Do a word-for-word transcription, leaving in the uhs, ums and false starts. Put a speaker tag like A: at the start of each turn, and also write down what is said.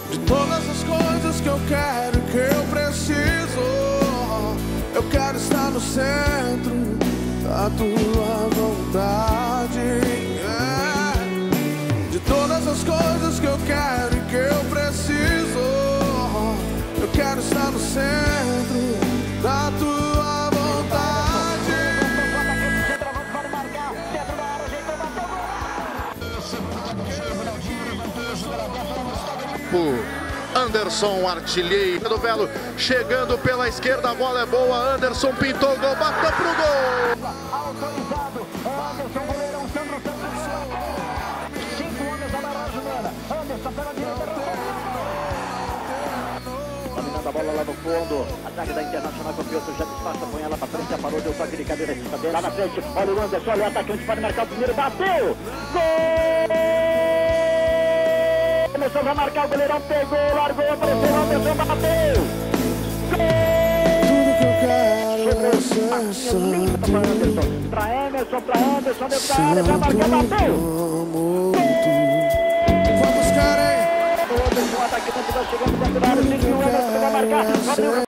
A: De todas as coisas que eu quero, que eu preciso, eu quero estar no centro da tua vontade. Yeah. De todas as coisas que eu quero e que eu preciso, eu quero estar no centro da tua vontade.
B: Anderson, artilheiro do Velo, chegando pela esquerda, a bola é boa, Anderson pintou o gol, bateu pro gol!
C: Autorizado, Anderson, goleirão, Sandro Santos, cinco homens da barragem, Anderson pela direita, dominando a bola lá no fundo, a zaga da Internacional com o Piotr já despacha, põe ela pra frente, já parou, deu toque de cadeira, lá na frente, olha o Anderson, olha o atacante, pode marcar o primeiro, bateu! Gol! Anderson vai marcar, o goleirão pegou, largou, apareceu, Anderson bateu!
A: Tudo que eu quero é ser santo.
C: Pra Emerson, pra Anderson, deu pra área, vai marcar, bateu!
A: Vamos, cara!
C: O Anderson, o atacante vai chegando dentro da área, tem que o Anderson vai marcar,